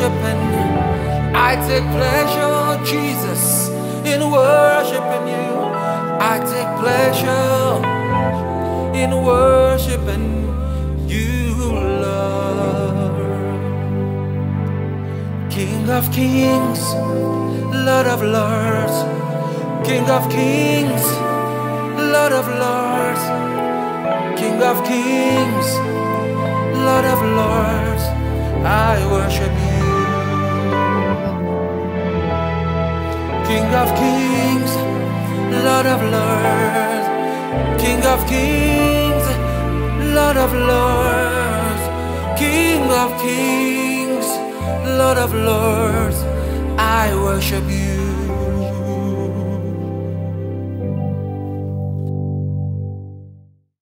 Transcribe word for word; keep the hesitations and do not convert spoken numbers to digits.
worshiping. I take pleasure, Jesus, in worshiping you. I take pleasure in worshiping you, Lord. King of kings, Lord of lords. King of kings, Lord of lords. King of kings, Lord of lords, I worship you. King of kings, Lord of lords. King of kings, Lord of lords. King of kings, Lord of lords, I worship you.